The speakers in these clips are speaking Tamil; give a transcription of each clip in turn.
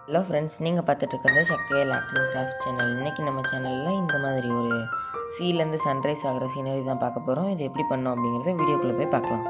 ஹலோ ஃப்ரெண்ட்ஸ், நீங்கள் பார்த்துட்டு இருக்கிறது Sakthivel art and craft channel. இன்றைக்கி நம்ம சேனலில் இந்த மாதிரி ஒரு சீலேருந்து சன்ரைஸ் ஆகிற சீனரி தான் பார்க்க போகிறோம். இது எப்படி பண்ணோம் அப்படிங்கிறத வீடியோக்குள்ளே போய் பார்க்கலாம்.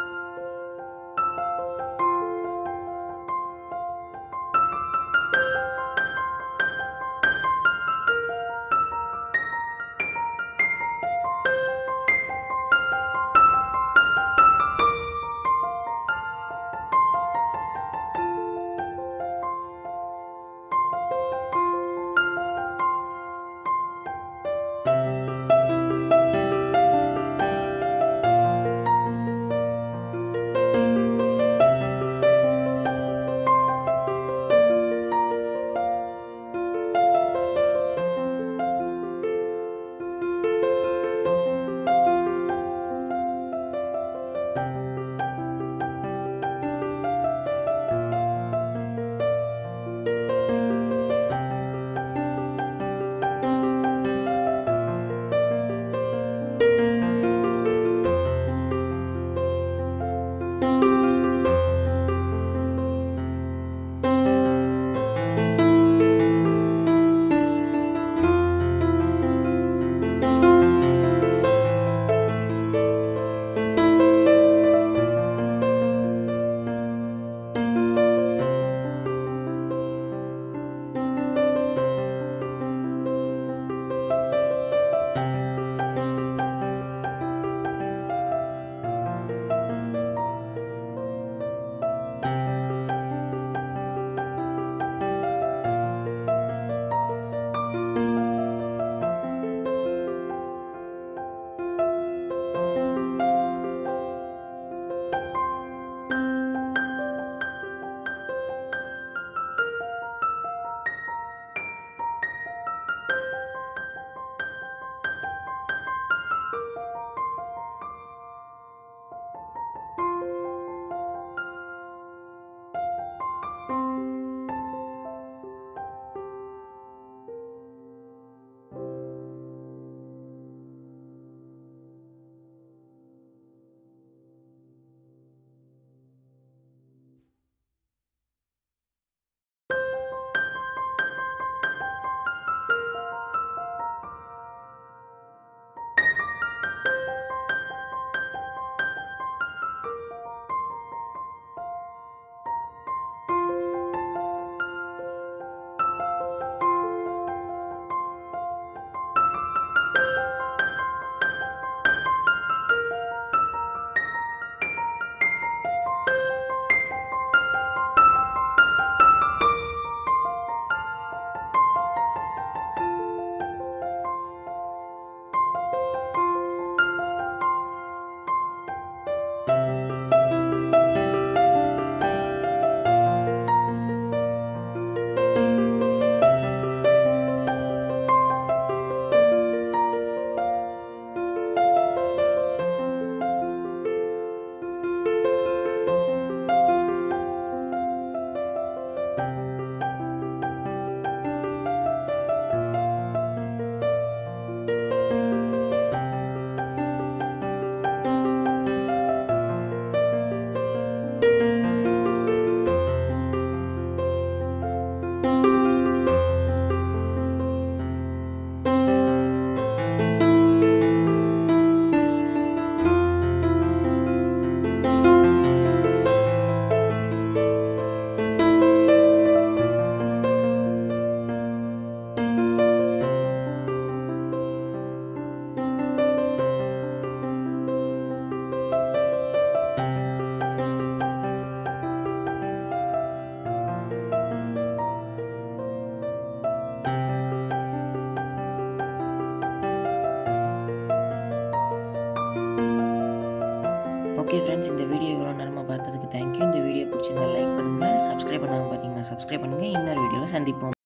ஓகே ஃப்ரெண்ட்ஸ், இந்த வீடியோ இவ்வளோ நேரமாக பார்த்ததுக்கு தேங்க்யூ. இந்த வீடியோ பிடிச்சிருந்தா லைக் பண்ணுங்கள், சப்ஸ்கிரைப் பண்ணாமல் பார்த்தீங்கன்னா சப்ஸ்கிரைப் பண்ணுங்கள். இன்னொரு வீடியோவில் சந்திப்போம்.